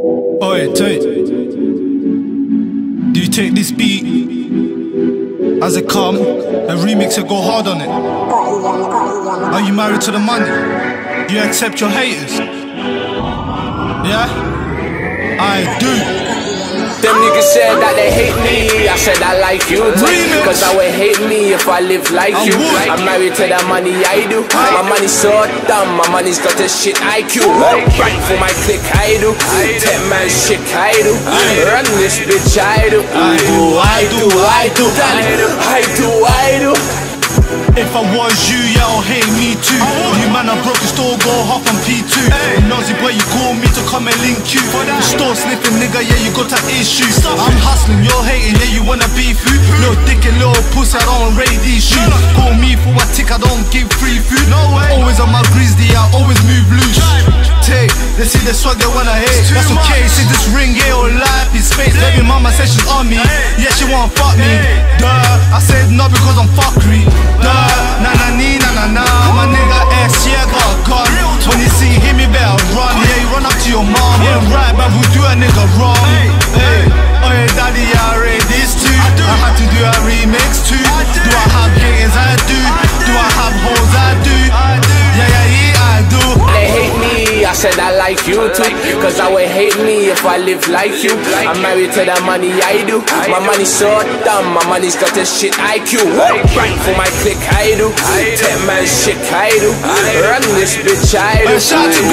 Oi, Tate, do you take this beat as it come and remix it, go hard on it? Are you married to the money? Do you accept your haters? Yeah? I do. Them niggas said that they hate me, I said I like you too. Cause I would hate me if I live like you. I'm married to the money I do. My money's so dumb, my money's got the shit IQ. Right for my click I do. 10 man shit I do. Run this bitch I do. I do. If I was you, y'all hate me too. You man, I broke the store, go hop on P2. Nosy boy, you call me to come and link you. The store sniffing nigga, yeah, you got that issue. I'm hustling, you're hating, yeah, you wanna be food. Little dick and little pussy, I don't rate these shoes. Call me for a tick, I don't give free food. Always on my grizzly, I always move loose. Take, they see the swag, they wanna hate. That's okay, see this ring, yeah, all life is space. Baby mama said she's on me, yeah, she wanna fuck me. Duh, I said no because I'm fuckery. My nigga ass, yeah, got a gun. When you see him, you better run. Yeah, you run up to your mom. Yeah, right, but who do a nigga wrong? Hey, oh yeah, daddy, I read this too. I had to do a remix too. Do I have haters? I do. Do I have hoes? I do. Yeah, I do. They hate me, I said I like you too. Cause I would hate me if I live like you. I'm married to the money I do. My money's so dumb, my money's got the shit IQ. Right for my click I do. 10 man shit I do. Run this bitch I do.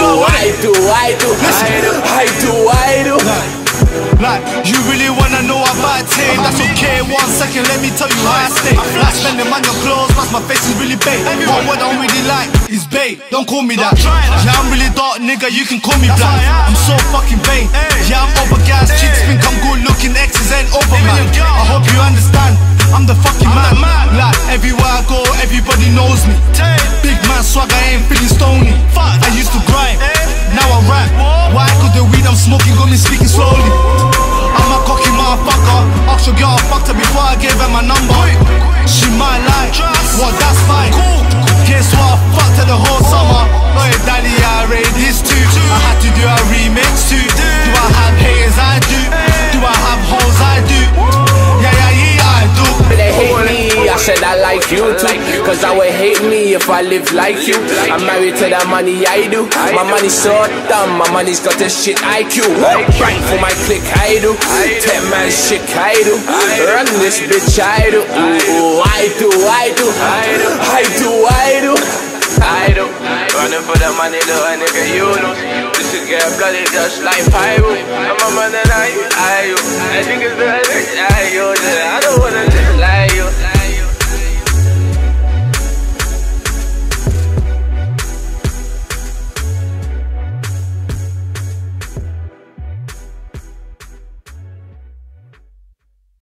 I do. Like, you really wanna know about it? That's okay, 1 second, let me tell you how I stay. Like spending money on clothes, plus my face is really bait. One word I don't really like is bait, don't call me that. Yeah, I'm really dark, nigga, you can call me black. I'm so fucking vain. Yeah, I'm over gas, chicks think I'm good looking, exes ain't over, man. I hope you understand, I'm the fucking man. Like, everywhere I go, everybody knows me. Big man swag, I ain't feeling stony. I used to grind, now I rap. Why? Cause the weed I'm smoking got me speaking slowly. I'm a cocky motherfucker. Ask your girl I fucked her before I gave her my number. She might lie, well that's fine. Guess what, I fucked her the whole summer. Oh yeah, daddy, I rate this too. I had to do a remix too. Do I have haters? I do. Do I have hoes? I do. Yeah, I do. They hate me, I said I like you too. Cause I would hate me if I live like you. I'm married to the money I do. My money's so dumb, my money's got the shit IQ. Right for my click I do. 10 man shit I do. Run this bitch I do. I do. Running for the money, little nigga, you know. This shit get bloody just like pyro. I'm a man and I think it's the I